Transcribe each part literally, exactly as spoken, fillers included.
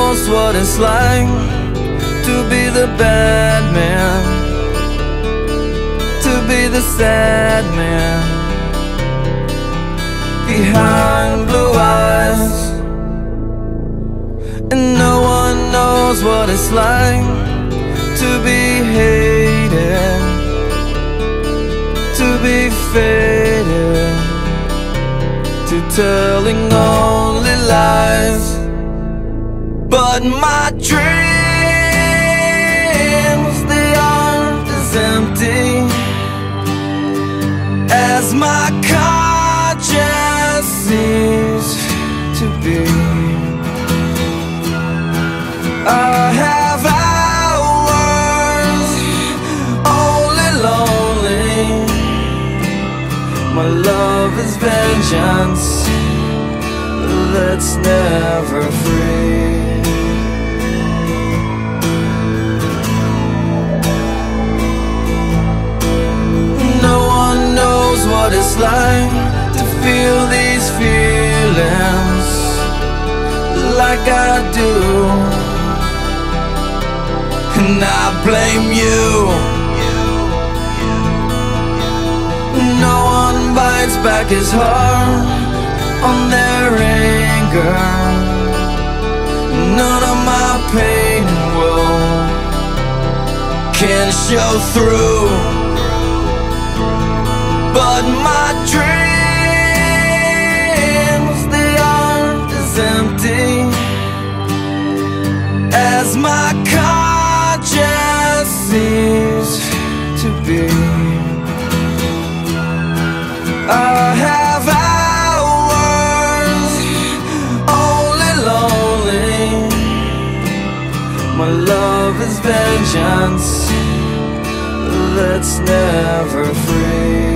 knows what it's like to be the bad man, to be the sad man behind blue eyes. And no one knows what it's like to be hated, to be faded, to telling only lies. But my dreams, they aren't as empty as my conscience seems to be. I have hours only lonely. My love is vengeance that's never free. No one knows what it's like to feel these feelings like I do, and I blame you. No one bites back his heart on their anger. None of my pain and woe can show through. But my dreams, they aren't as empty as my conscience seems to be. I have hours only lonely. My love is vengeance that's never free.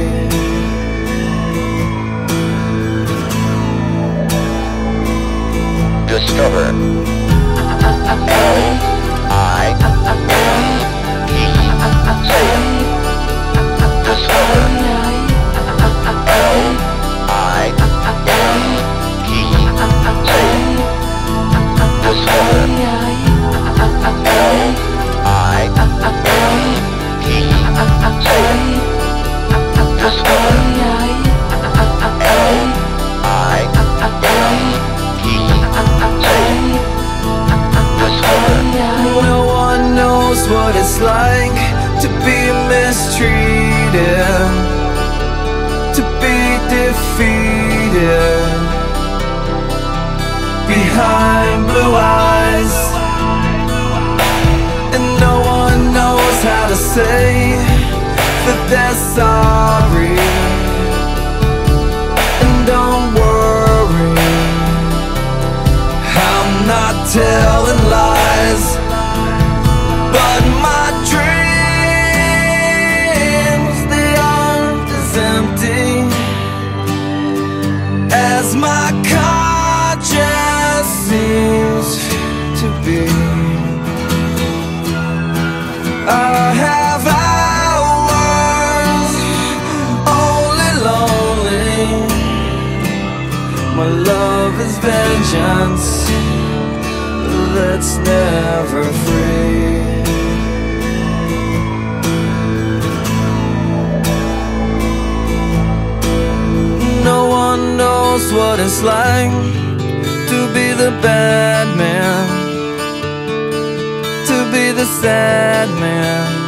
Discover L I E Say it. Discover L I E Say it. Discover L I E Say it. Discover L I No one knows what it's like to be mistreated, to be defeated behind blue eyes. And no one knows how to say that they're sorry. And don't worry, I'm not telling lies. But my dreams, they aren't as empty as my conscience seems to be. I have hours only lonely. My love is vengeance that's never free. No one knows what it's like to be the bad man, to be the sad man